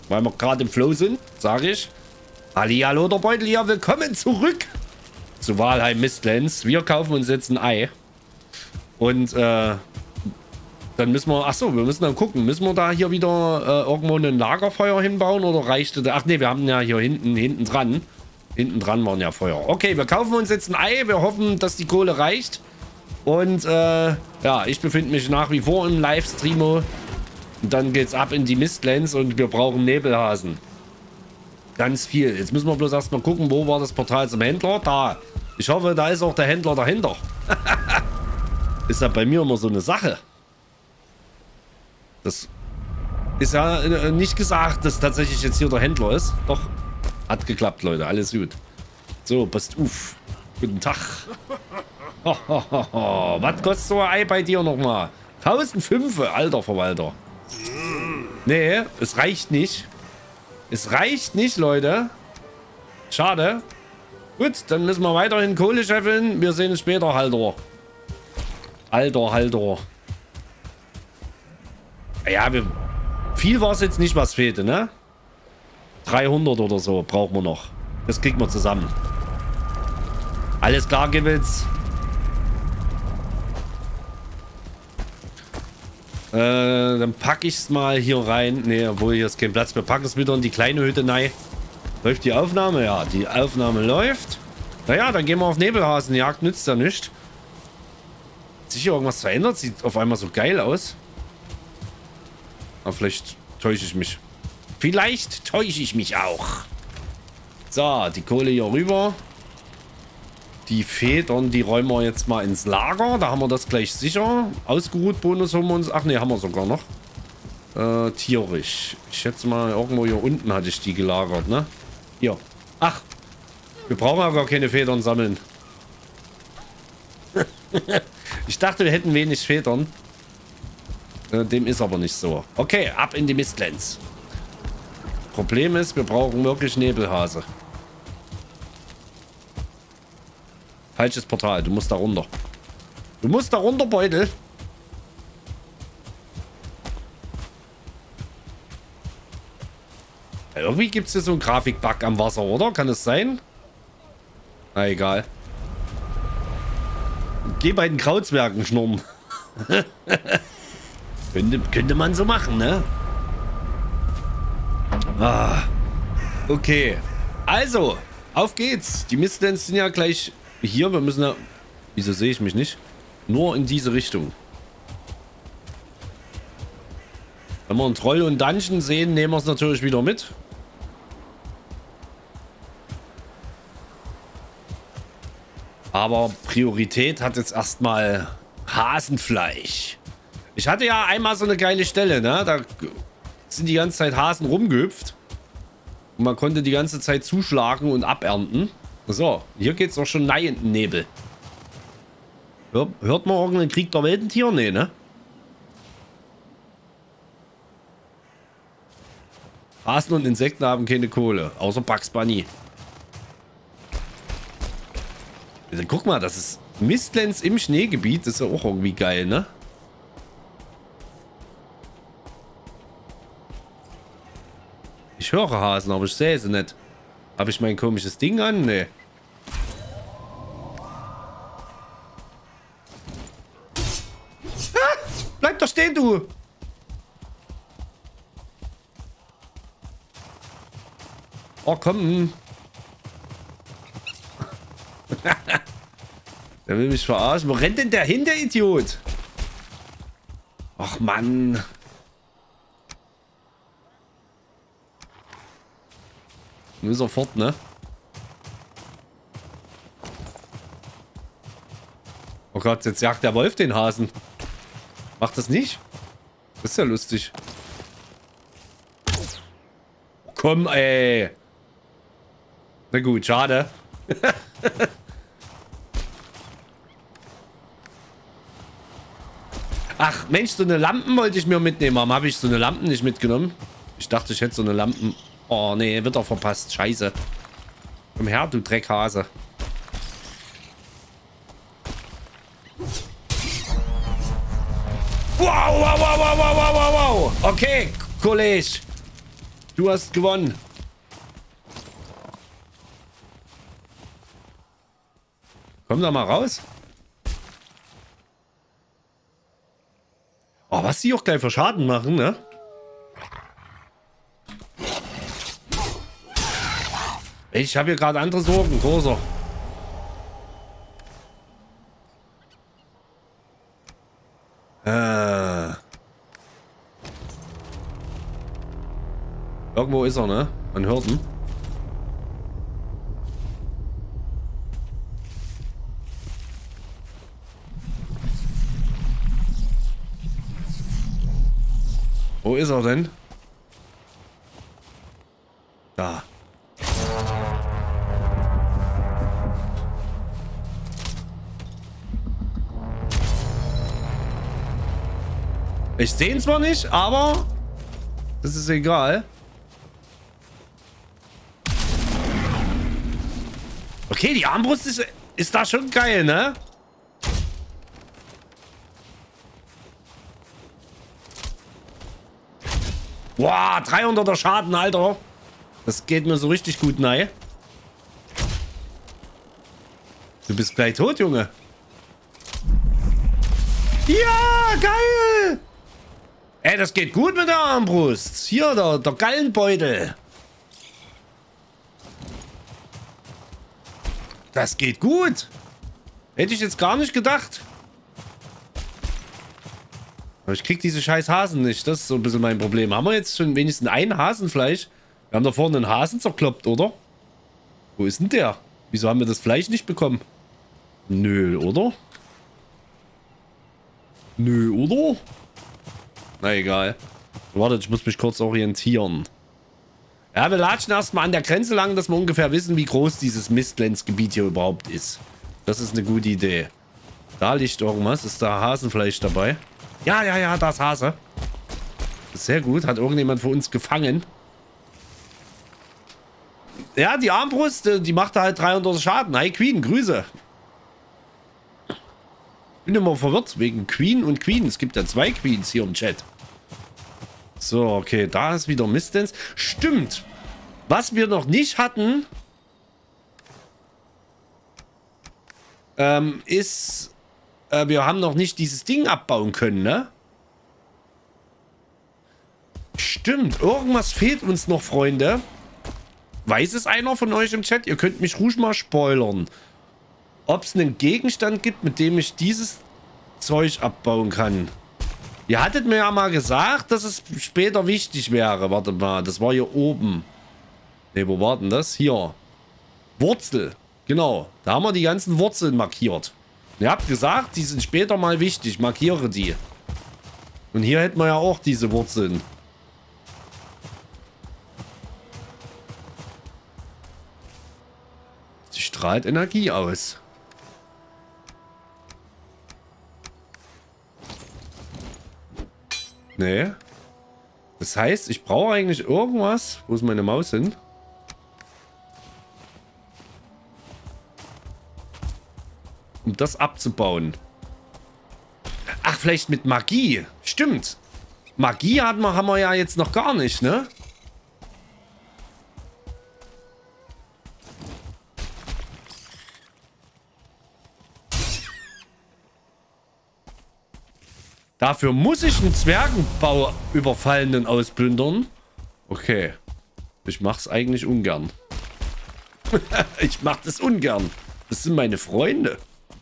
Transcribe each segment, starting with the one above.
weil wir gerade im Flow sind, sage ich. Hallihallo, der Beutel hier, willkommen zurück zu Valheim Mistlands. Wir kaufen uns jetzt ein Ei. Und dann müssen wir, achso, wir müssen dann gucken, müssen wir da hier wieder irgendwo ein Lagerfeuer hinbauen oder reicht das? Ach nee, wir haben ja hier hinten dran. Hinten dran waren ja Feuer. Okay, wir kaufen uns jetzt ein Ei. Wir hoffen, dass die Kohle reicht. Und ja, ich befinde mich nach wie vor im Livestreamo. Und dann geht's ab in die Mistlands und wir brauchen Nebelhasen. Ganz viel. Jetzt müssen wir bloß erstmal gucken, wo war das Portal zum Händler? Da. Ich hoffe, da ist auch der Händler dahinter. Ist ja bei mir immer so eine Sache. Das ist ja nicht gesagt, dass tatsächlich jetzt hier der Händler ist. Doch, hat geklappt, Leute. Alles gut. So, passt auf. Guten Tag. Was kostet so ein Ei bei dir nochmal? 1005, alter Verwalter. Nee, es reicht nicht. Es reicht nicht, Leute. Schade. Gut, dann müssen wir weiterhin Kohle scheffeln. Wir sehen uns später, Halter. Halter. Ja, viel war es jetzt nicht, was fehlte, ne? 300 oder so brauchen wir noch. Das kriegen wir zusammen. Alles klar, Gibbels. Dann packe ich es mal hier rein. Ne, obwohl hier ist kein Platz. Wir packen es wieder in die kleine Hütte rein. Läuft die Aufnahme? Ja, die Aufnahme läuft. Naja, dann gehen wir auf Nebelhasenjagd. Nützt ja nichts. Hat sich hier irgendwas verändert? Sieht auf einmal so geil aus. Aber vielleicht täusche ich mich. Vielleicht täusche ich mich auch. So, die Kohle hier rüber. Die Federn, die räumen wir jetzt mal ins Lager. Da haben wir das gleich sicher. Ausgeruht, Bonus haben wir uns... Ach ne, haben wir sogar noch. Tierisch. Ich schätze mal, irgendwo hier unten hatte ich die gelagert, ne? Hier. Ach, wir brauchen aber gar keine Federn sammeln. Ich dachte, wir hätten wenig Federn. Dem ist aber nicht so. Okay, ab in die Mistlands. Problem ist, wir brauchen wirklich Nebelhase. Falsches Portal, du musst da runter. Du musst da runter, Beutel. Irgendwie gibt es hier so einen Grafikbug am Wasser, oder? Kann es sein? Na, egal. Geh bei den Krautswerken schnurren. Könnte man so machen, ne? Ah. Okay. Also, auf geht's. Die Mistlands sind ja gleich hier. Wir müssen ja... Wieso sehe ich mich nicht? Nur in diese Richtung. Wenn wir einen Troll und Dungeon sehen, nehmen wir es natürlich wieder mit. Aber Priorität hat jetzt erstmal Hasenfleisch. Ich hatte ja einmal so eine geile Stelle, ne? Da sind die ganze Zeit Hasen rumgehüpft. Und man konnte die ganze Zeit zuschlagen und abernten. So, hier geht's auch schon rein in den Nebel. Hört man irgendeinen Krieg der Weltentier? Nee, ne? Hasen und Insekten haben keine Kohle. Außer Bugs Bunny. Also, guck mal, das ist Mistlands im Schneegebiet. Das ist ja auch irgendwie geil, ne? Ich höre Hasen, aber ich sehe sie nicht. Habe ich mein komisches Ding an? Nee. Ah, bleib doch stehen, du! Oh, komm. Der will mich verarschen. Wo rennt denn der hin, der Idiot? Ach, Mann. Nun ist er fort, ne? Oh Gott, jetzt jagt der Wolf den Hasen. Macht das nicht? Das ist ja lustig. Komm, ey. Na gut, schade. Ach, Mensch, so eine Lampen wollte ich mir mitnehmen. Warum habe ich so eine Lampen nicht mitgenommen? Ich dachte, ich hätte so eine Lampen... Oh, nee, wird doch verpasst. Scheiße. Komm her, du Dreckhase. Wow, wow, wow, wow, wow, wow, wow. Okay, Kollege. Du hast gewonnen. Komm da mal raus. Oh, was die auch geil für Schaden machen, ne? Ich habe hier gerade andere Sorgen, großer. Irgendwo ist er, ne? Man hört ihn. Wo ist er denn? Da. Ich sehe ihn zwar nicht, aber das ist egal. Okay, die Armbrust ist da schon geil, ne? Boah, 300er Schaden, Alter. Das geht mir so richtig gut, nein. Du bist gleich tot, Junge. Ja, geil. Ey, das geht gut mit der Armbrust. Hier, der Gallenbeutel. Das geht gut. Hätte ich jetzt gar nicht gedacht. Aber ich krieg diese scheiß Hasen nicht. Das ist so ein bisschen mein Problem. Haben wir jetzt schon wenigstens ein Hasenfleisch? Wir haben da vorne einen Hasen zerkloppt, oder? Wo ist denn der? Wieso haben wir das Fleisch nicht bekommen? Nö, oder? Nö, oder? Na egal. Wartet, ich muss mich kurz orientieren. Ja, wir latschen erstmal an der Grenze lang, dass wir ungefähr wissen, wie groß dieses Mistlands-Gebiet hier überhaupt ist. Das ist eine gute Idee. Da liegt irgendwas. Ist da Hasenfleisch dabei? Ja, ja, ja, da ist Hase. Sehr gut. Hat irgendjemand für uns gefangen. Ja, die Armbrust, die macht halt 300 Schaden. Hi, Queen, Grüße. Bin immer verwirrt wegen Queen und Queen. Es gibt ja 2 Queens hier im Chat. So, okay, da ist wieder Mistlands. Stimmt. Was wir noch nicht hatten, ist, wir haben noch nicht dieses Ding abbauen können, ne? Stimmt, irgendwas fehlt uns noch, Freunde. Weiß es einer von euch im Chat? Ihr könnt mich ruhig mal spoilern. Ob es einen Gegenstand gibt, mit dem ich dieses Zeug abbauen kann. Ihr hattet mir ja mal gesagt, dass es später wichtig wäre. Warte mal, das war hier oben. Ne, wo war denn das? Hier. Wurzel. Genau. Da haben wir die ganzen Wurzeln markiert. Ihr habt gesagt, die sind später mal wichtig. Markiere die. Und hier hätten wir ja auch diese Wurzeln. Sie strahlt Energie aus. Nee. Das heißt, ich brauche eigentlich irgendwas. Wo ist meine Maus hin? Um das abzubauen. Ach, vielleicht mit Magie. Stimmt. Magie haben wir ja jetzt noch gar nicht, ne? Dafür muss ich einen Zwergenbau-Überfallenen ausplündern. Okay. Ich mach's eigentlich ungern. Ich mach das ungern. Das sind meine Freunde.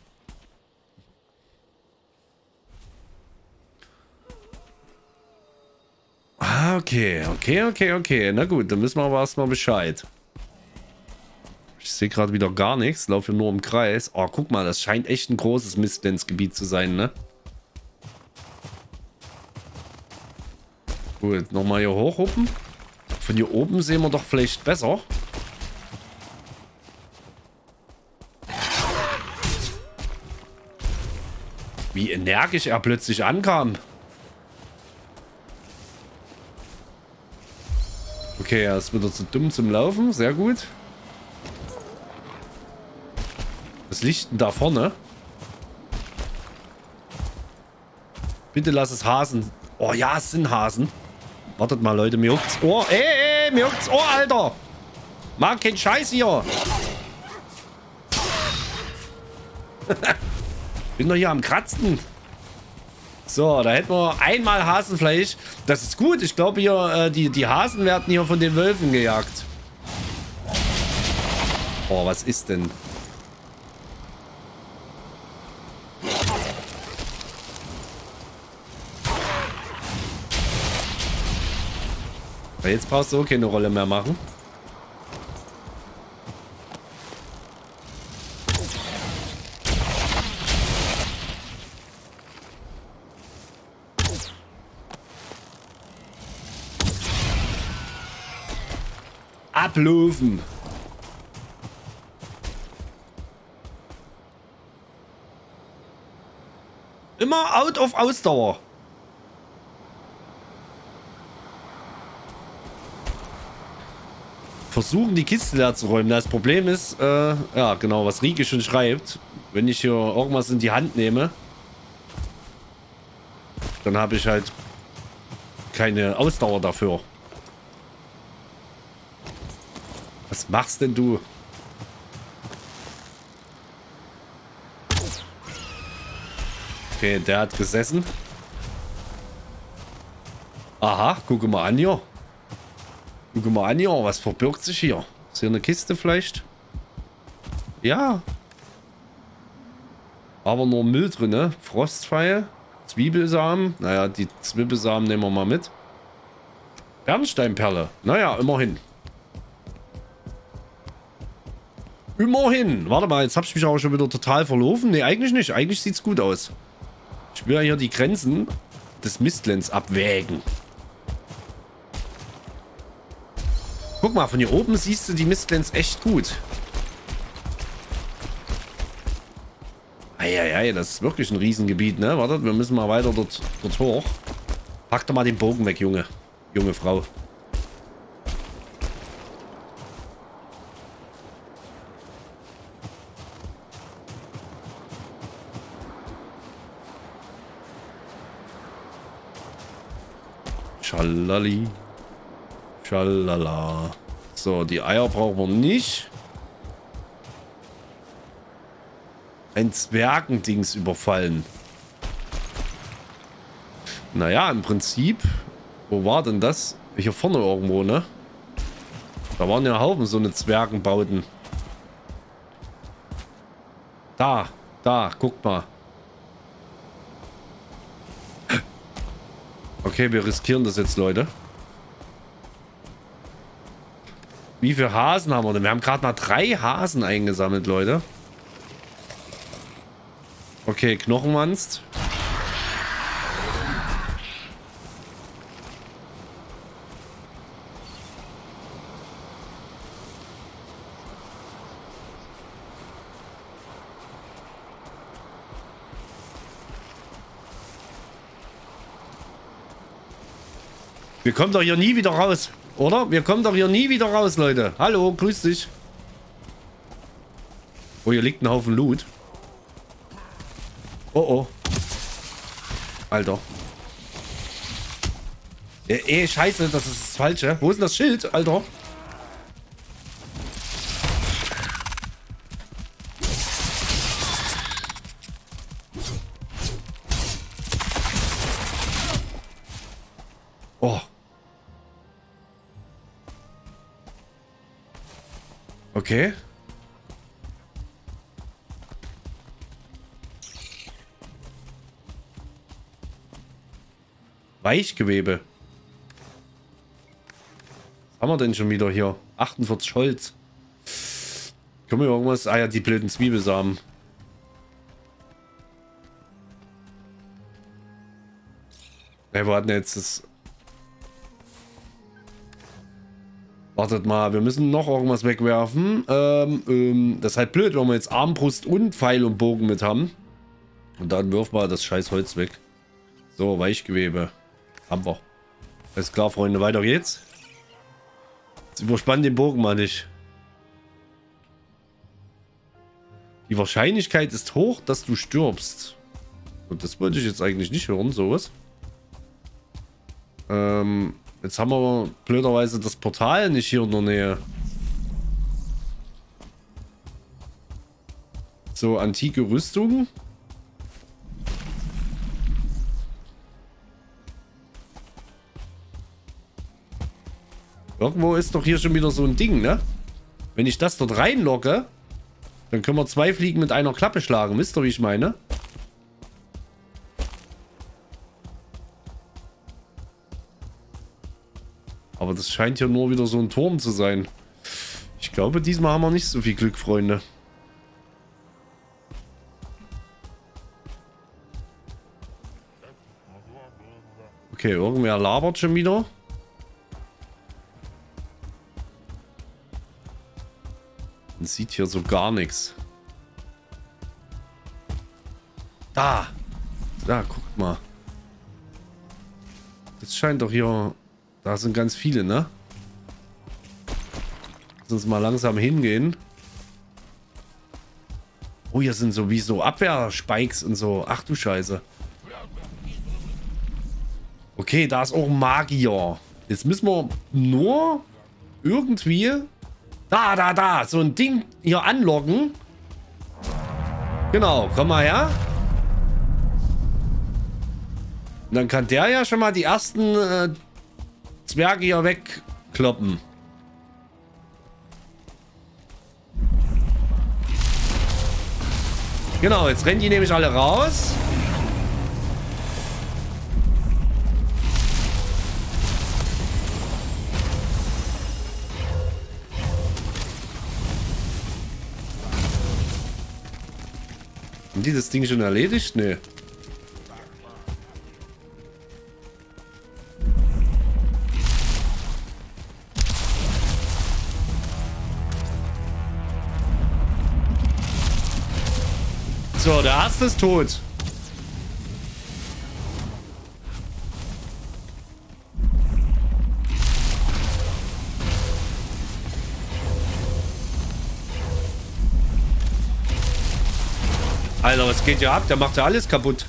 Ah, okay. Okay. Na gut, dann wissen wir aber erstmal Bescheid. Ich sehe gerade wieder gar nichts. Laufe nur im Kreis. Oh, guck mal, das scheint echt ein großes Mistlands-Gebiet zu sein, ne? Gut, nochmal hier hochhuppen. Von hier oben sehen wir doch vielleicht besser. Wie energisch er plötzlich ankam. Okay, er ist wieder zu dumm zum Laufen. Sehr gut. Was liegt denn da vorne? Bitte lass es Hasen. Oh ja, es sind Hasen. Wartet mal, Leute, mir juckt's. Oh, ey, Ey, mir juckt's Ohr, Alter. Mach keinen Scheiß hier. Bin doch hier am Kratzen. So, da hätten wir einmal Hasenfleisch. Das ist gut. Ich glaube hier, die Hasen werden hier von den Wölfen gejagt. Oh, was ist denn? Jetzt brauchst du auch keine Rolle mehr machen. Ablaufen. Immer out of Ausdauer. Versuchen die Kiste leer zu räumen. Das Problem ist, ja genau, was Rieke schon schreibt. Wenn ich hier irgendwas in die Hand nehme, dann habe ich halt keine Ausdauer dafür. Was machst denn du? Okay, der hat gesessen. Aha, gucke mal an hier. Gucke mal an hier, was verbirgt sich hier? Ist hier eine Kiste vielleicht? Ja. Aber nur Müll drin, ne? Frostpfeil, Zwiebelsamen. Naja, die Zwiebelsamen nehmen wir mal mit. Bernsteinperle. Naja, immerhin. Immerhin. Warte mal, jetzt habe ich mich aber schon wieder total verlaufen. Ne, eigentlich nicht. Eigentlich sieht es gut aus. Ich will ja hier die Grenzen des Mistlands abwägen. Guck mal, von hier oben siehst du die Mistlands echt gut. Eieiei, das ist wirklich ein Riesengebiet, ne? Warte, wir müssen mal weiter dort hoch. Pack doch mal den Bogen weg, Junge. Junge Frau. Schalali. Schalala. So, die Eier brauchen wir nicht. Ein Zwergendings überfallen. Naja, im Prinzip. Wo war denn das? Hier vorne irgendwo, ne? Da waren ja Haufen so eine Zwergenbauten. Da, guck mal. Okay, wir riskieren das jetzt, Leute. Wie viele Hasen haben wir denn? Wir haben gerade mal 3 Hasen eingesammelt, Leute. Okay, Knochenwanst. Wir kommen doch hier nie wieder raus, oder? Wir kommen doch hier nie wieder raus, Leute. Hallo, grüß dich. Oh, hier liegt ein Haufen Loot. Oh, oh. Alter. Scheiße, das ist das Falsche. Wo ist denn das Schild, Alter? Oh. Okay. Weichgewebe. Was haben wir denn schon wieder hier? 48 Holz. Können wir irgendwas? Ah ja, die blöden Zwiebelsamen. Ne, wo hatten jetzt das? Wartet mal, wir müssen noch irgendwas wegwerfen. Das ist halt blöd, wenn wir jetzt Armbrust und Pfeil und Bogen mit haben. Und dann wirf mal das scheiß Holz weg. So, Weichgewebe. Haben wir. Alles klar, Freunde, weiter geht's. Jetzt überspann den Bogen mal nicht. Die Wahrscheinlichkeit ist hoch, dass du stirbst. Und das wollte ich jetzt eigentlich nicht hören, sowas. Jetzt haben wir blöderweise das Portal nicht hier in der Nähe. So, antike Rüstung. Irgendwo ist doch hier schon wieder so ein Ding, ne? Wenn ich das dort reinlogge, dann können wir 2 Fliegen mit einer Klappe schlagen. Wisst ihr, wie ich meine? Aber das scheint hier nur wieder so ein Turm zu sein. Ich glaube, diesmal haben wir nicht so viel Glück, Freunde. Okay, irgendwer labert schon wieder. Man sieht hier so gar nichts. Da! Da, guckt mal. Das scheint doch hier... Da sind ganz viele, ne? Lass uns mal langsam hingehen. Oh, hier sind sowieso Abwehrspikes und so. Ach du Scheiße. Okay, da ist auch ein Magier. Jetzt müssen wir nur irgendwie... Da. So ein Ding hier anloggen. Genau, komm mal her. Und dann kann der ja schon mal die ersten Zwerge hier wegkloppen. Genau, jetzt rennen die nämlich alle raus. Haben die das Ding schon erledigt? Nee. So, der erste ist tot. Alter, was geht hier ab? Der macht ja alles kaputt.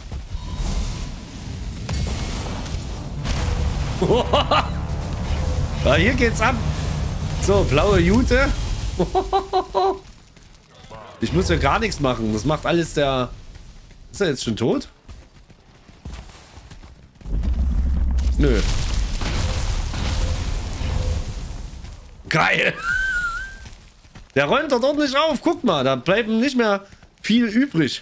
Ja, hier geht's ab. So, blaue Jute. Ich muss ja gar nichts machen. Das macht alles der... Ist er jetzt schon tot? Nö. Geil. Der räumt doch ordentlich auf. Guck mal, da bleiben nicht mehr viel übrig.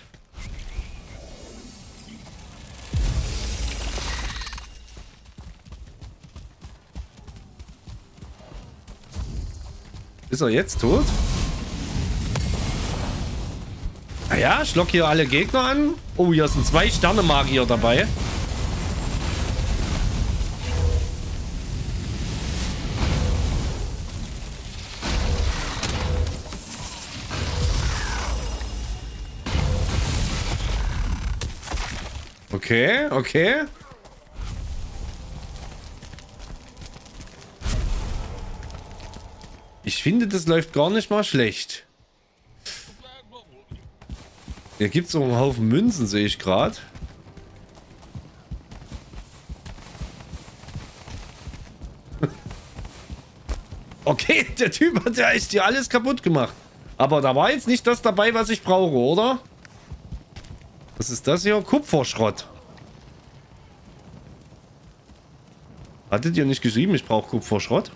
Ist er jetzt tot? Naja, ich lock hier alle Gegner an. Oh, hier sind 2 Sterne-Magier dabei. Okay, okay. Ich finde, das läuft gar nicht mal schlecht. Hier gibt es auch einen Haufen Münzen, sehe ich gerade. Okay, der Typ hat ja echt hier alles kaputt gemacht. Aber da war jetzt nicht das dabei, was ich brauche, oder? Was ist das hier? Kupferschrott. Hattet ihr nicht geschrieben, ich brauche Kupferschrott?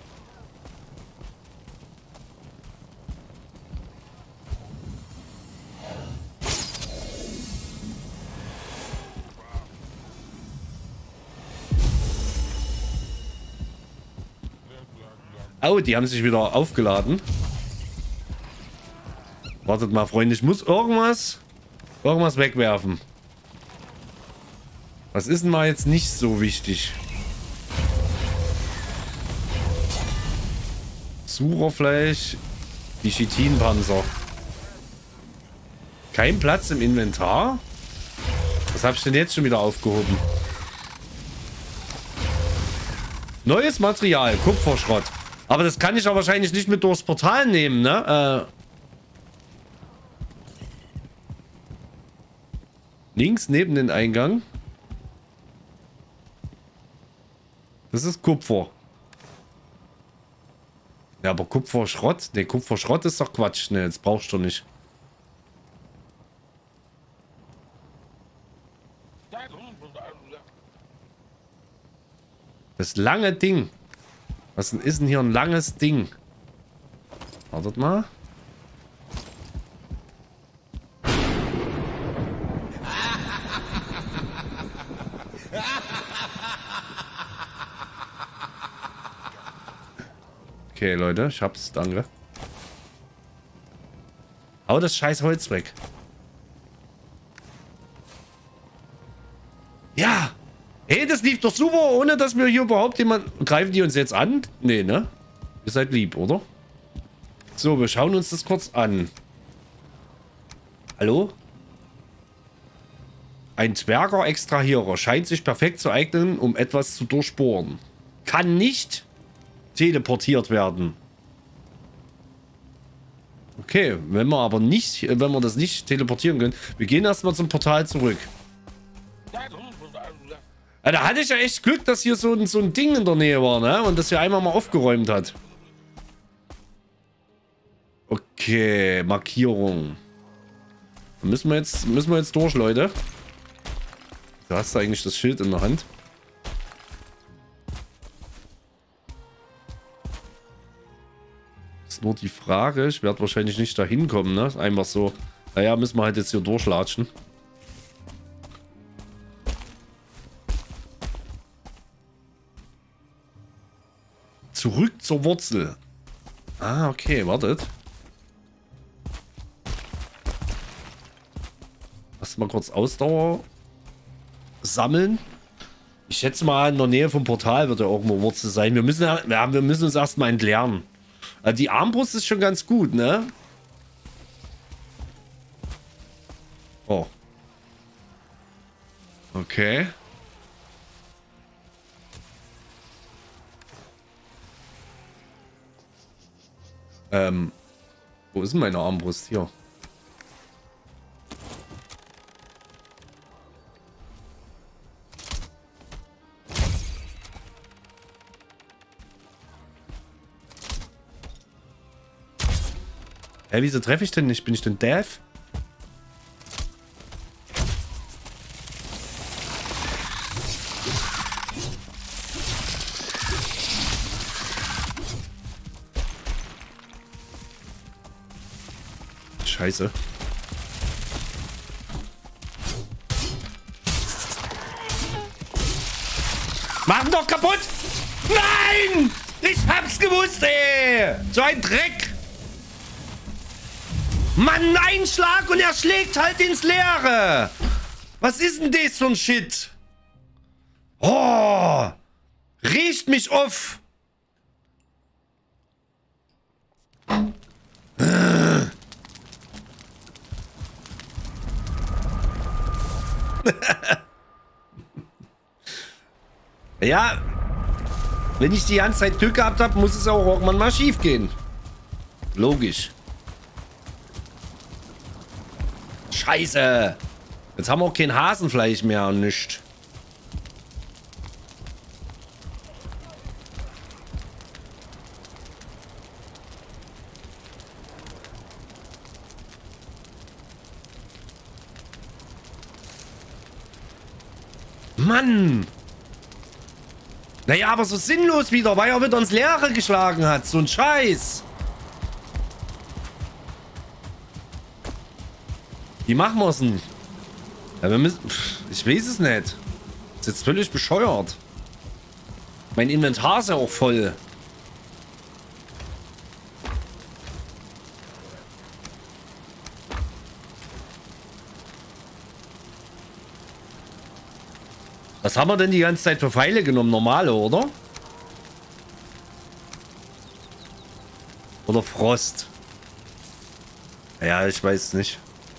Oh, die haben sich wieder aufgeladen. Wartet mal, Freunde, ich muss irgendwas wegwerfen. Was ist denn mal jetzt nicht so wichtig? Sucherfleisch, die Chitinpanzer. Kein Platz im Inventar? Was habe ich denn jetzt schon wieder aufgehoben? Neues Material, Kupferschrott. Aber das kann ich ja wahrscheinlich nicht mit durchs Portal nehmen, ne? Links neben den Eingang. Das ist Kupfer. Ja, aber Kupferschrott? Ne, Kupferschrott ist doch Quatsch. Ne, das brauchst du nicht. Das lange Ding. Was ist denn hier ein langes Ding? Wartet mal. Okay, Leute, ich hab's, danke. Hau das scheiß Holz weg. Ja! Hey, das lief doch super, ohne dass wir hier überhaupt jemand... Greifen die uns jetzt an? Nee, ne? Ihr seid lieb, oder? So, wir schauen uns das kurz an. Hallo? Ein Zwerger-Extrahierer scheint sich perfekt zu eignen, um etwas zu durchbohren. Kann nicht teleportiert werden. Okay, wenn wir das nicht teleportieren können. Wir gehen erstmal zum Portal zurück. Ja, da hatte ich ja echt Glück, dass hier so ein Ding in der Nähe war, ne? Und das hier einmal mal aufgeräumt hat. Okay, Markierung. Da müssen wir jetzt durch, Leute. Du hast eigentlich das Schild in der Hand. Ist nur die Frage, ich werde wahrscheinlich nicht da hinkommen, ne? Einfach so. Naja, müssen wir halt jetzt hier durchlatschen. Zurück zur Wurzel. Ah, okay, wartet. Lass mal kurz Ausdauer sammeln. Ich schätze mal, in der Nähe vom Portal wird ja irgendwo Wurzel sein. Wir müssen uns erstmal entleeren. Also die Armbrust ist schon ganz gut, ne? Oh. Okay. Wo ist denn meine Armbrust? Hier. Hä, wieso treffe ich denn nicht? Bin ich denn Death? Scheiße. Mach ihn doch kaputt! Nein! Ich hab's gewusst, ey! So ein Dreck! Mann, ein Schlag und er schlägt halt ins Leere! Was ist denn das für ein Shit? Oh! Riecht mich auf! Ja, wenn ich die ganze Zeit Glück gehabt habe, muss es auch irgendwann mal schief gehen. Logisch. Scheiße. Jetzt haben wir auch kein Hasenfleisch mehr und nichts. Mann! Naja, aber so sinnlos wieder, weil er wieder ins Leere geschlagen hat. So ein Scheiß. Wie machen wir es denn? Ja, wir müssen... Ich weiß es nicht. Das ist jetzt völlig bescheuert. Mein Inventar ist ja auch voll. Was haben wir denn die ganze Zeit für Pfeile genommen? Normale, oder? Oder Frost? Ja, ich weiß nicht.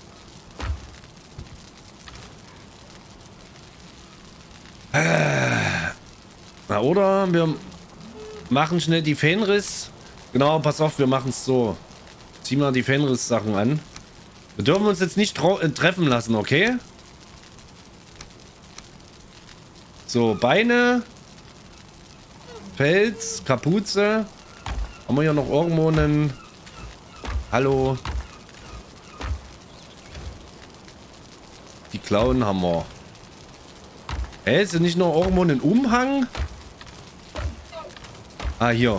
Na, oder wir machen schnell die Fenris. Genau, pass auf, wir machen es so. Zieh mal die Fenris-Sachen an. Wir dürfen uns jetzt nicht treffen lassen, okay? So, Beine. Pelz, Kapuze. Haben wir hier noch irgendwo einen... Hallo. Die Klauen haben wir. Hä, ist ja nicht noch irgendwo ein Umhang? Ah, hier.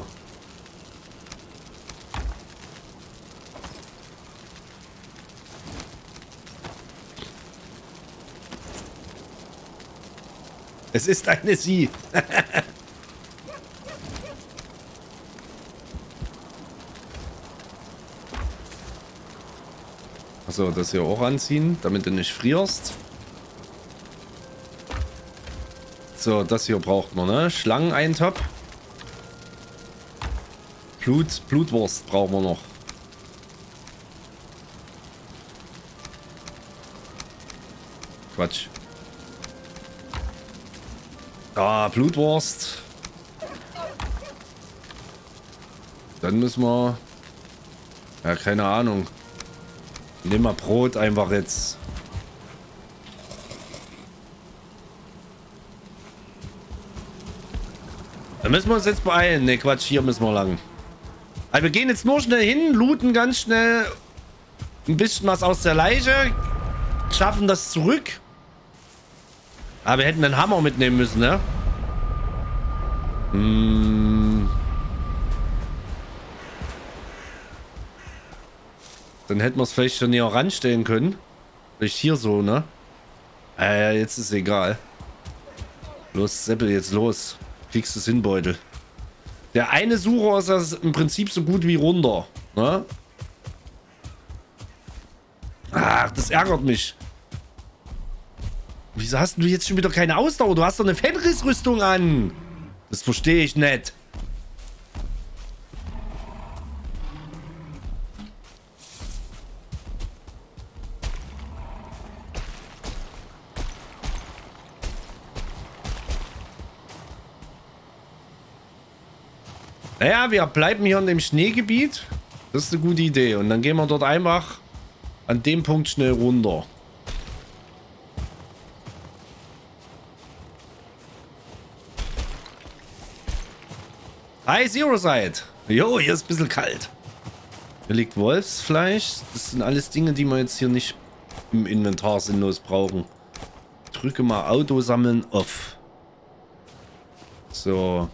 Es ist eine Sie. Achso, das hier auch anziehen, damit du nicht frierst. So, das hier braucht man, ne? Schlangeneintopf. Blutwurst brauchen wir noch. Quatsch. Ah, Blutwurst. Dann müssen wir... Ja, keine Ahnung. Nehmen wir Brot einfach jetzt. Da müssen wir uns jetzt beeilen. Ne, Quatsch, hier müssen wir lang. Also wir gehen jetzt nur schnell hin, looten ganz schnell ein bisschen was aus der Leiche. Schaffen das zurück. Aber wir hätten einen Hammer mitnehmen müssen, ne? Dann hätten wir es vielleicht schon hier ranstellen können. Vielleicht hier so, ne? Jetzt ist egal. Los, Seppel, jetzt los. Kriegst du es hin, Beutel. Der eine Sucher ist das im Prinzip so gut wie runter, ne? Ach, das ärgert mich. Wieso hast du jetzt schon wieder keine Ausdauer? Du hast doch eine Fenris-Rüstung an. Das verstehe ich nicht. Naja, wir bleiben hier in dem Schneegebiet. Das ist eine gute Idee. Und dann gehen wir dort einfach an dem Punkt schnell runter. Hi, Zero Side. Jo, hier ist ein bisschen kalt. Hier liegt Wolfsfleisch. Das sind alles Dinge, die wir jetzt hier nicht im Inventar sinnlos brauchen. Drücke mal Auto sammeln off. So.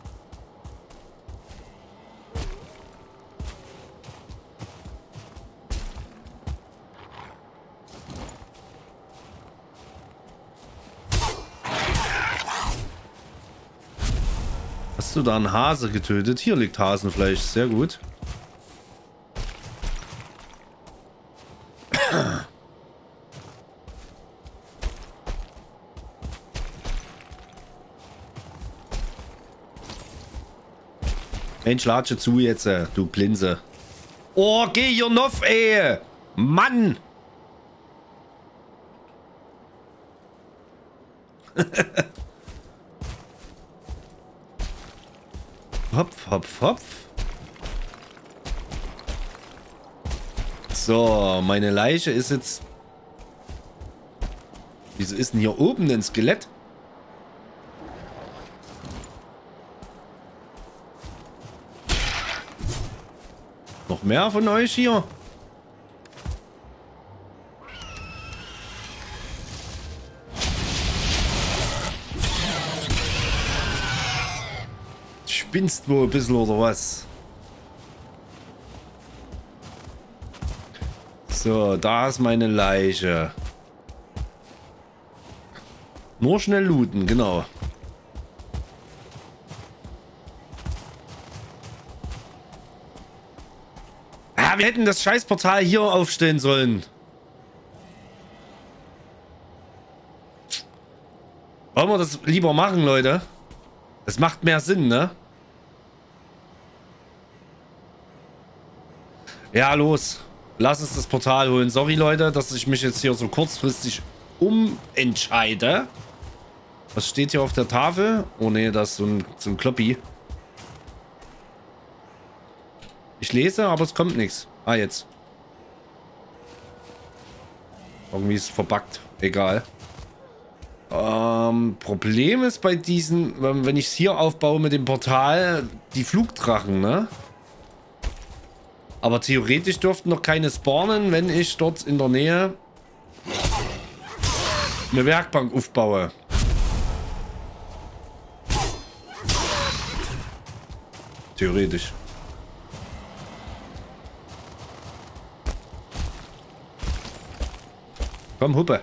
Hast du da einen Hase getötet? Hier liegt Hasenfleisch. Sehr gut. Mensch, latsche zu jetzt, du Blinze. Oh, geh hier noch, ey! Mann! Hopf, hopf, hopf. So, meine Leiche ist jetzt... Wieso ist denn hier oben ein Skelett? Noch mehr von euch hier? Spinnst wohl ein bisschen oder was? So, da ist meine Leiche. Nur schnell looten, genau. Ah, wir hätten das Scheißportal hier aufstellen sollen. Wollen wir das lieber machen, Leute? Das macht mehr Sinn, ne? Ja, los. Lass uns das Portal holen. Sorry, Leute, dass ich mich jetzt hier so kurzfristig umentscheide. Was steht hier auf der Tafel? Oh ne, das ist so ein Kloppi. Ich lese, aber es kommt nichts. Ah, jetzt. Irgendwie ist es verbuggt. Egal. Problem ist bei diesen, wenn ich es hier aufbaue mit dem Portal, die Flugdrachen, ne? Aber theoretisch dürften noch keine spawnen, wenn ich dort in der Nähe eine Werkbank aufbaue. Theoretisch. Komm, Huppe.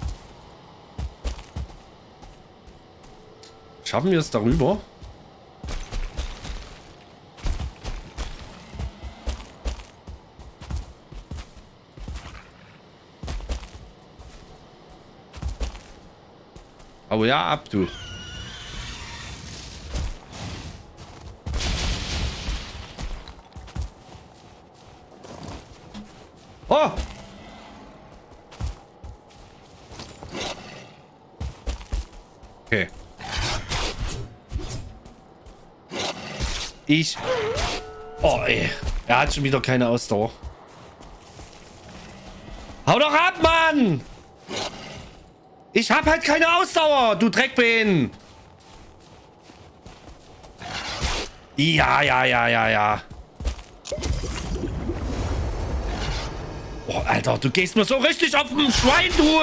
Schaffen wir es darüber? Aber ja, ab du. Oh! Okay. Oh, ey. Er hat schon wieder keine Ausdauer. Hau doch ab, Mann! Ich hab halt keine Ausdauer, du Dreckbein! Ja. Oh, Alter, du gehst mir so richtig auf den Schwein, du!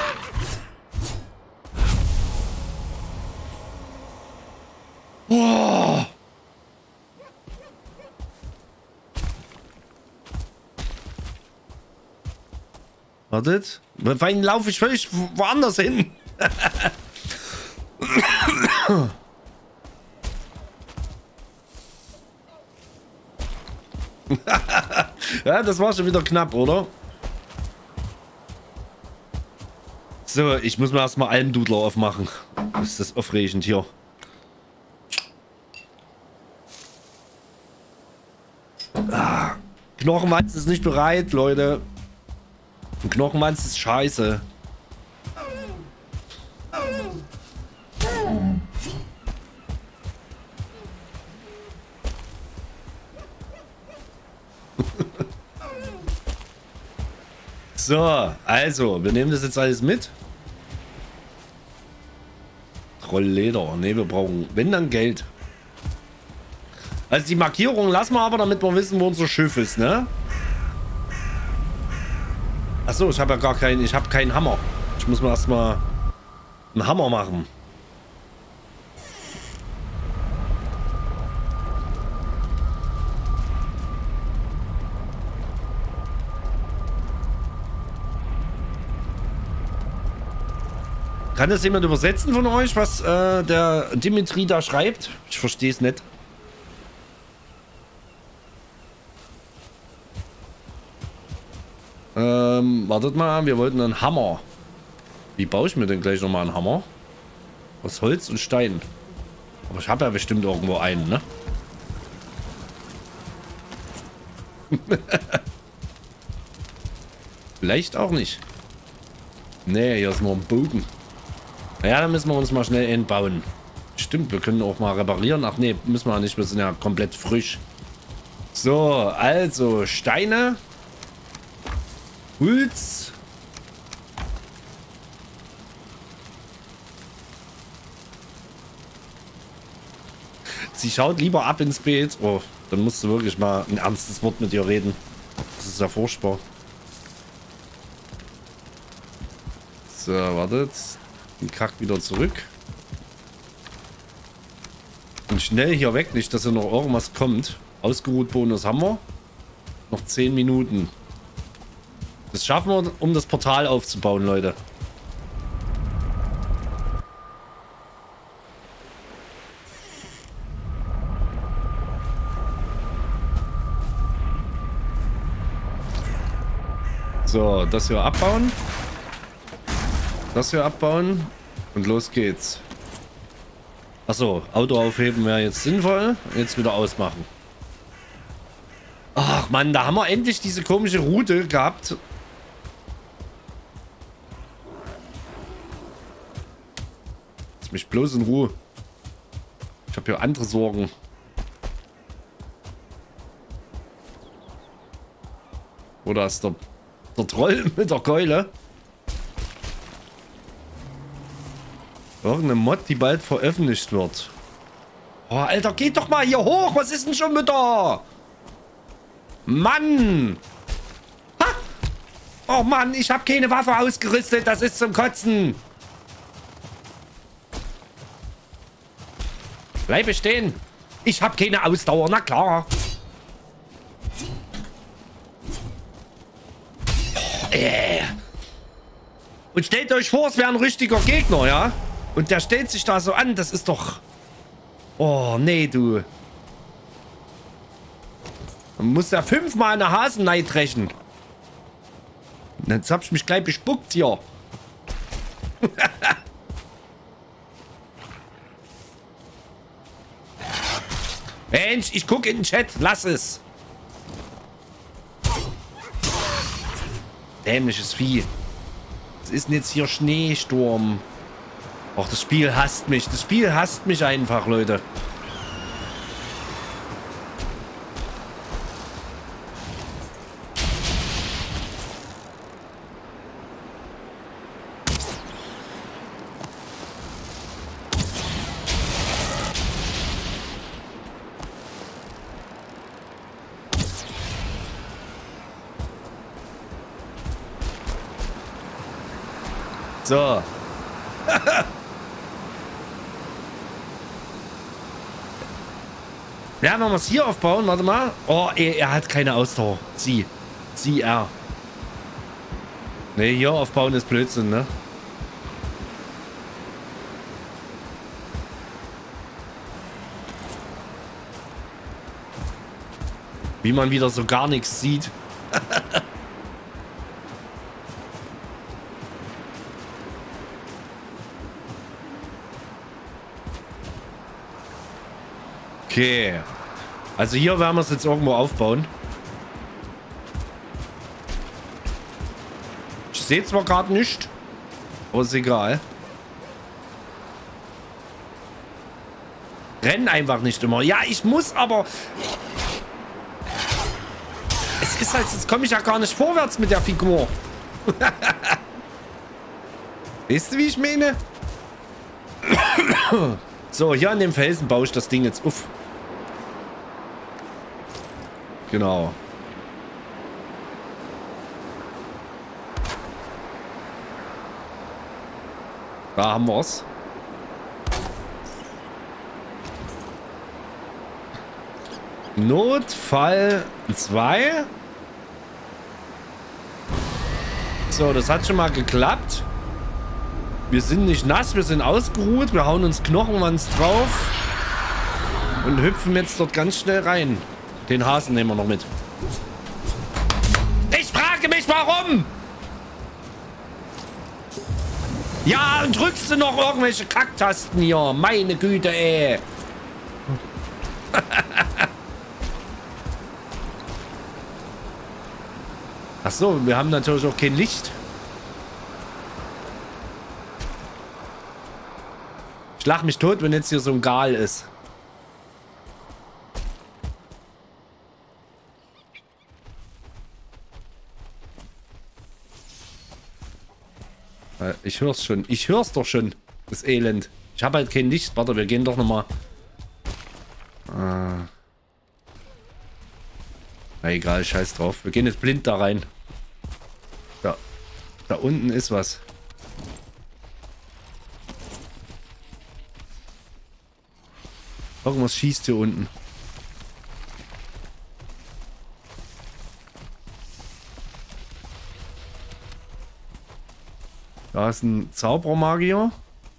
Oh. Wartet. Weil laufe ich völlig woanders hin. Ja, das war schon wieder knapp, oder? So, ich muss mir erstmal Almdudler aufmachen. Das ist das aufregend hier. Knochenwanz ist nicht bereit, Leute. Knochenwanz ist scheiße. So, also, wir nehmen das jetzt alles mit. Trollleder. Ne, wir brauchen, wenn dann, Geld. Also die Markierung lassen wir aber, damit wir wissen, wo unser Schiff ist, ne? Achso, ich habe ja gar keinen, ich habe keinen Hammer. Ich muss mir erstmal einen Hammer machen. Kann das jemand übersetzen von euch, was der Dimitri da schreibt? Ich verstehe es nicht. Wartet mal, wir wollten einen Hammer. Wie baue ich mir denn gleich nochmal einen Hammer? Aus Holz und Stein. Aber ich habe ja bestimmt irgendwo einen, ne? Vielleicht auch nicht. Nee, hier ist nur ein Bogen. Naja, dann müssen wir uns mal schnell entbauen. Stimmt, wir können auch mal reparieren. Ach nee, müssen wir nicht. Wir sind ja komplett frisch. So, also Steine. Holz. Sie schaut lieber ab ins Bild. Oh, dann musst du wirklich mal ein ernstes Wort mit ihr reden. Das ist ja furchtbar. So, wartet. Den Kack wieder zurück. Und schnell hier weg, nicht, dass hier noch irgendwas kommt. Ausgeruht Bonus haben wir. Noch 10 Minuten. Das schaffen wir, um das Portal aufzubauen, Leute. So, das hier abbauen. Das hier abbauen. Und los geht's. Achso, Auto aufheben wäre jetzt sinnvoll. Jetzt wieder ausmachen. Ach Mann, da haben wir endlich diese komische Route gehabt. Lass mich bloß in Ruhe. Ich habe hier andere Sorgen. Oder ist der Troll mit der Keule? Irgendeine Mod, die bald veröffentlicht wird. Oh, Alter, geht doch mal hier hoch. Was ist denn schon mit da? Mann! Ha! Oh Mann, ich habe keine Waffe ausgerüstet. Das ist zum Kotzen. Bleibe stehen. Ich habe keine Ausdauer, na klar. Und stellt euch vor, es wäre ein richtiger Gegner, ja? Und der stellt sich da so an. Das ist doch... Oh, nee, du. Man muss ja 5-mal eine Hasenneid rächen. Jetzt hab ich mich gleich bespuckt hier. Mensch, ich gucke in den Chat. Lass es. Dämliches Vieh. Was ist denn jetzt hier? Schneesturm. Ach, das Spiel hasst mich. Das Spiel hasst mich einfach, Leute. So. Ja, wenn wir es hier aufbauen, warte mal. Oh, er hat keine Ausdauer. Sie, er. Ne, hier aufbauen ist Blödsinn, ne? Wie man wieder so gar nichts sieht. Okay. Also hier werden wir es jetzt irgendwo aufbauen. Ich sehe zwar gerade nicht, aber ist egal. Renn einfach nicht immer. Ja, ich muss aber... Es ist halt, jetzt komme ich ja gar nicht vorwärts mit der Figur. Weißt du, wie ich meine? So, hier an dem Felsen baue ich das Ding jetzt auf. Genau. Da haben wir es. Notfall 2. So, das hat schon mal geklappt. Wir sind nicht nass, wir sind ausgeruht. Wir hauen uns Knochenwands drauf. Und hüpfen jetzt dort ganz schnell rein. Den Hasen nehmen wir noch mit. Ich frage mich, warum? Ja, und drückst du noch irgendwelche Kacktasten hier? Meine Güte, ey. Ach so, wir haben natürlich auch kein Licht. Ich lach mich tot, wenn jetzt hier so ein Gal ist. Ich hör's schon. Ich hör's doch schon. Das Elend. Ich habe halt kein Licht. Warte, wir gehen doch nochmal. Na egal, scheiß drauf. Wir gehen jetzt blind da rein. Ja. Da unten ist was. Irgendwas schießt hier unten. Da ist ein Zaubermagier.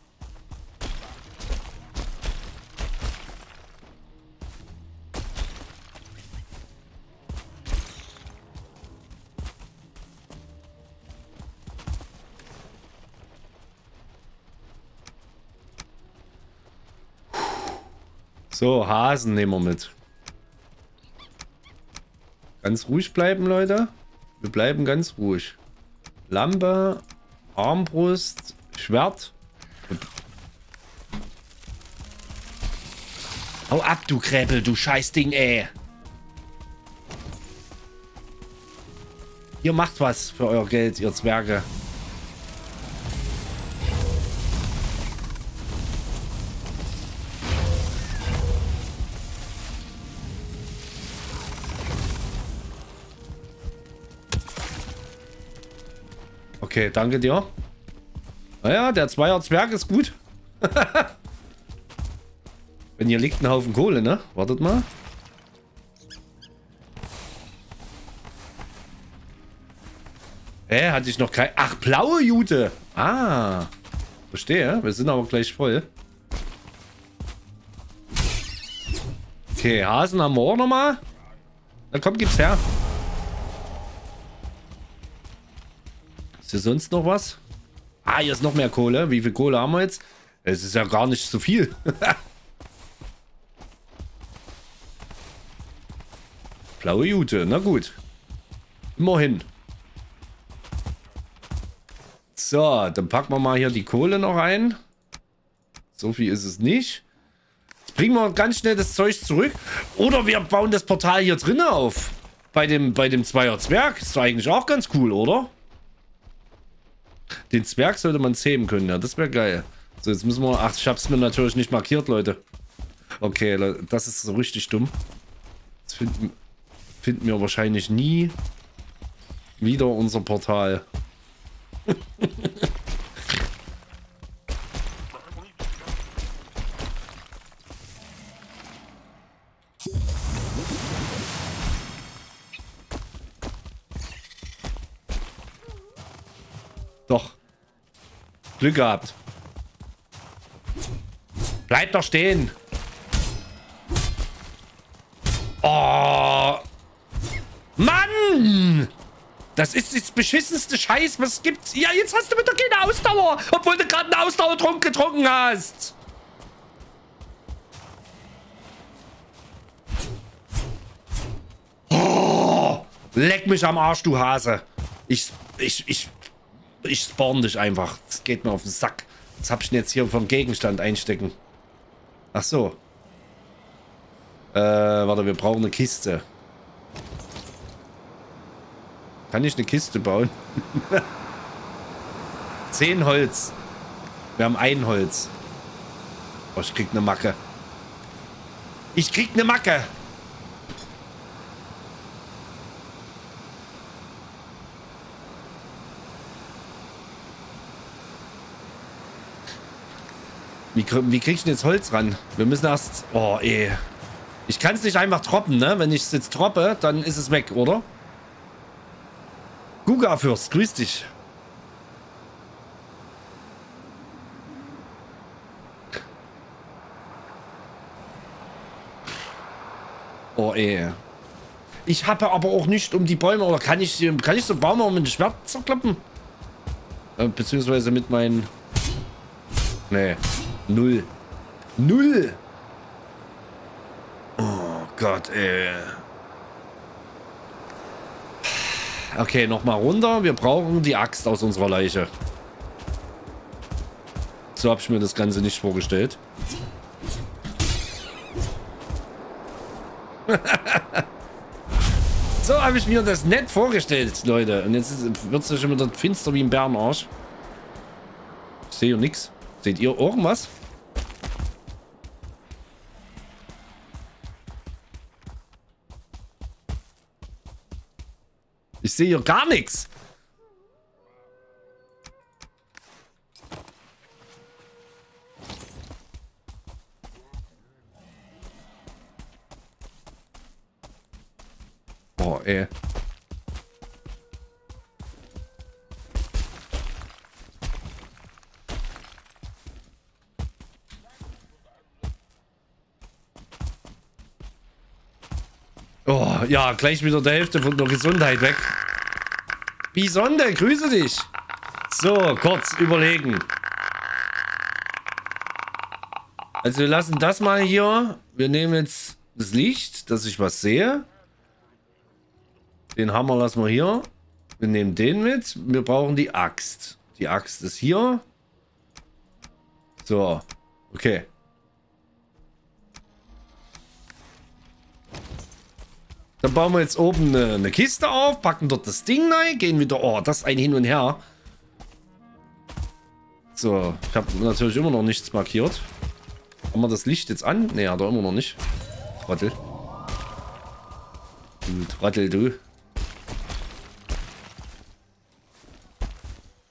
So, Hasen nehmen wir mit. Ganz ruhig bleiben, Leute. Wir bleiben ganz ruhig. Lampe, Armbrust, Schwert. Hau ab, du Kräpel, du Scheißding, ey. Ihr macht was für euer Geld, ihr Zwerge. Okay, danke dir. Naja, der Zweier-Zwerg ist gut. Wenn hier liegt ein Haufen Kohle, ne? Wartet mal. Hatte ich noch kein... Ach, blaue Jute. Ah. Verstehe. Wir sind aber gleich voll. Okay, Hasen haben wir auch nochmal. Na komm, gib's her. Ist hier sonst noch was? Ah, hier ist noch mehr Kohle. Wie viel Kohle haben wir jetzt? Es ist ja gar nicht so viel. Blaue Jute, na gut. Immerhin. So, dann packen wir mal hier die Kohle noch ein. So viel ist es nicht. Jetzt bringen wir ganz schnell das Zeug zurück. Oder wir bauen das Portal hier drinnen auf. Bei dem Zweier-Zwerg. Ist doch eigentlich auch ganz cool, oder? Den Zwerg sollte man zähmen können, ja. Das wäre geil. So, jetzt müssen wir... Ach, ich hab's mir natürlich nicht markiert, Leute. Okay, das ist so richtig dumm. Das finden wir wahrscheinlich nie wieder unser Portal. Doch. Glück gehabt. Bleib doch stehen. Oh. Mann! Das ist das beschissenste Scheiß, was es gibt. Ja, jetzt hast du wieder keine Ausdauer, obwohl du gerade einen Ausdauertrunk getrunken hast. Oh, leck mich am Arsch, du Hase. Ich spawn dich einfach. Das geht mir auf den Sack. Was hab ich denn jetzt hier vom Gegenstand einstecken? Ach so. Warte, wir brauchen eine Kiste. Kann ich eine Kiste bauen? 10 Holz. Wir haben 1 Holz. Oh, ich krieg eine Macke. Ich krieg eine Macke. Wie krieg ich denn jetzt Holz ran? Wir müssen erst... Oh, ey. Ich kann es nicht einfach droppen, ne? Wenn ich es jetzt droppe, dann ist es weg, oder? Guga-Fürst, grüß dich. Oh, ey. Ich habe aber auch nicht um die Bäume, oder kann ich so einen Baum auch mit dem Schwert zerkloppen? Beziehungsweise mit meinen... Nee. 0. 0! Oh Gott, ey. Okay, nochmal runter. Wir brauchen die Axt aus unserer Leiche. So habe ich mir das Ganze nicht vorgestellt. So habe ich mir das nett vorgestellt, Leute. Und jetzt wird es schon wieder finster wie ein Bärenarsch. Ich sehe hier nichts. Seht ihr irgendwas? Ich sehe hier gar nichts. Boah, ey. Oh, ja, gleich wieder der Hälfte von der Gesundheit weg. Wie Sonde, grüße dich. So, kurz überlegen. Also wir lassen das mal hier. Wir nehmen jetzt das Licht, dass ich was sehe. Den Hammer lassen wir hier. Wir nehmen den mit. Wir brauchen die Axt. Die Axt ist hier. So, okay. Dann bauen wir jetzt oben eine Kiste auf, packen dort das Ding rein, gehen wieder... Oh, das ist ein Hin und Her. So, ich habe natürlich immer noch nichts markiert. Haben wir das Licht jetzt an? Ne, hat er immer noch nicht. Trottel. Du Trottel, du.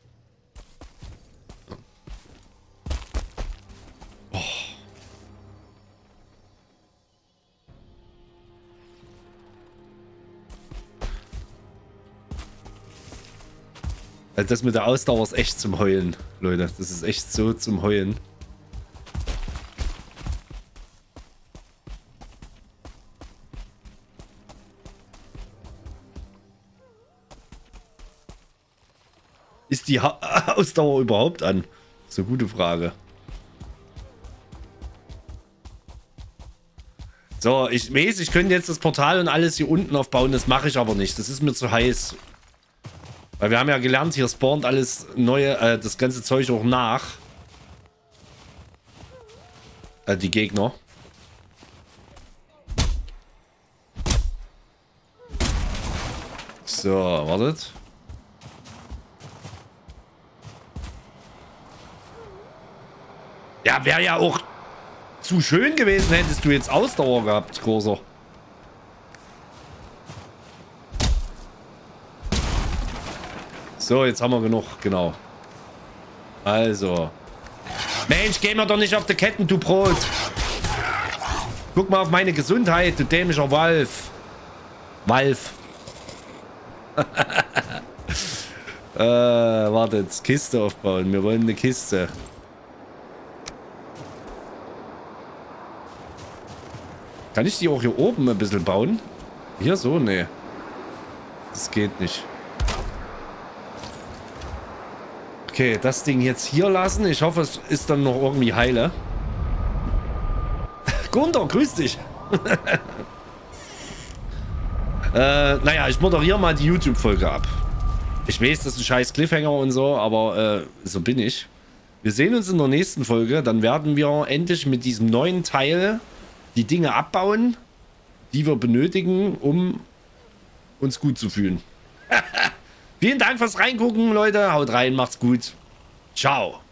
Also das mit der Ausdauer ist echt zum Heulen, Leute. Das ist echt so zum Heulen. Ist die Ausdauer überhaupt an? So gute Frage. So, ich weiß, ich könnte jetzt das Portal und alles hier unten aufbauen. Das mache ich aber nicht. Das ist mir zu heiß. Weil wir haben ja gelernt, hier spawnt alles neue, das ganze Zeug auch nach. Die Gegner. So, wartet. Ja, wäre ja auch zu schön gewesen, hättest du jetzt Ausdauer gehabt, Großer. So, jetzt haben wir genug, genau. Also. Mensch, geh mir doch nicht auf die Ketten, du Brot. Guck mal auf meine Gesundheit, du dämlicher Wolf. Wolf. Wartet, Kiste aufbauen. Wir wollen eine Kiste. Kann ich die auch hier oben ein bisschen bauen? Hier so? Nee. Das geht nicht. Okay, das Ding jetzt hier lassen. Ich hoffe, es ist dann noch irgendwie heile. Gunther, grüß dich. Naja, ich moderiere mal die YouTube-Folge ab. Ich weiß, das ist ein scheiß Cliffhanger und so, aber so bin ich. Wir sehen uns in der nächsten Folge. Dann werden wir endlich mit diesem neuen Teil die Dinge abbauen, die wir benötigen, um uns gut zu fühlen. Vielen Dank fürs Reingucken, Leute. Haut rein, macht's gut. Ciao.